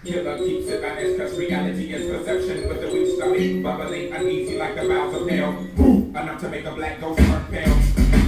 Killer keeps it honest, cause reality is perception. With the weak stomach, bubbling, uneasy like the bowels of hell. Enough to make a black ghost unpale.